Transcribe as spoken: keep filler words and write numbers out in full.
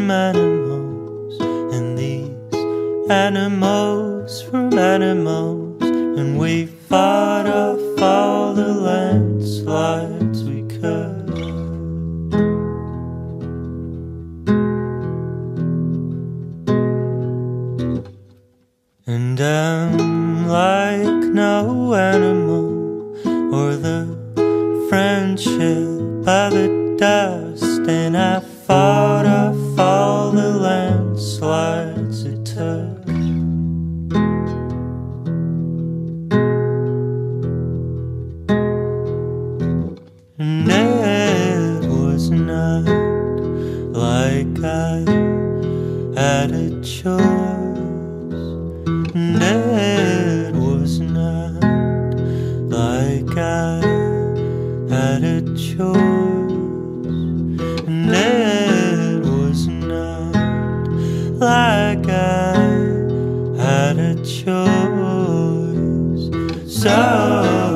from animals, and these animals from animals, and we fought off all the landslides we could. And I'm like no animal, or the friendship by the dust, and I fought off all the landslides it took. And it was not like I had a choice, and it was not like I had a choice, and it was not like I had a choice. So